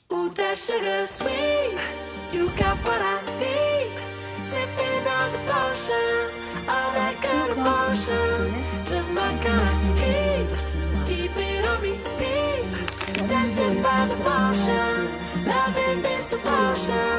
Ooh, that sugar sweet, you got what I need. Sipping on the potion, all that good emotion, just my kind of heat. Keep it on repeat, tested by the motion, loving this devotion.